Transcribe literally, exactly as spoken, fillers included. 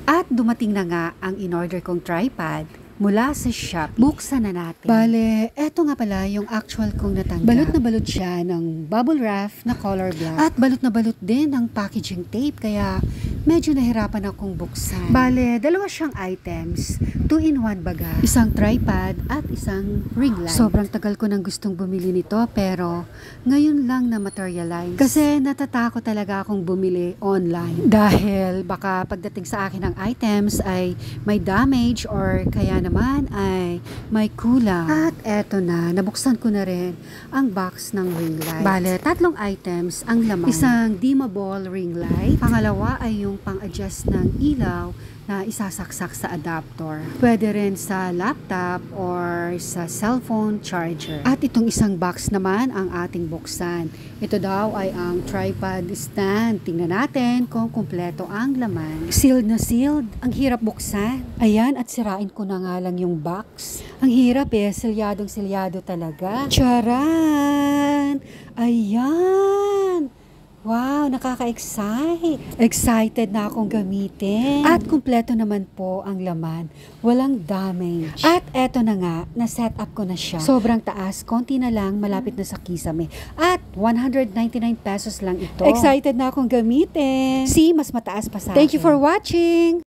At dumating na nga ang in-order kong tripod mula sa Shopee. Buksan na natin. Bale, eto nga pala yung actual kong natanggap. Balot na balot siya ng bubble wrap na color black. At balot na balot din ng packaging tape, kaya medyo nahirapan akong buksan. Bale, dalawa siyang items. Two in one baga. Isang tripod at isang ring light. Sobrang tagal ko nang gustong bumili nito, pero ngayon lang na materialize. Kasi natatakot talaga akong bumili online. Dahil baka pagdating sa akin ng items ay may damage or kaya naman ay may kulang. At eto na, nabuksan ko na rin ang box ng ring light. Bale, tatlong items ang laman. Isang dimmable ring light. Pangalawa ay yung pang-adjust ng ilaw na isasaksak sa adapter. Pwede rin sa laptop or sa cellphone charger. At itong isang box naman ang ating buksan. Ito daw ay ang tripod stand. Tingnan natin kung kumpleto ang laman. Sealed na sealed. Ang hirap buksan. Ayan, at sirain ko na nga lang yung box. Ang hirap eh. Silyadong silyado talaga. Charan! Ayan! Wow, nakaka-excite. Excited na akong gamitin. At kumpleto naman po ang laman. Walang damage. At eto na nga, na-set up ko na siya. Sobrang taas, konti na lang, malapit na sa kisame. At one hundred ninety-nine pesos lang ito. Excited na akong gamitin. See, mas mataas pa sa akin. Thank you for watching!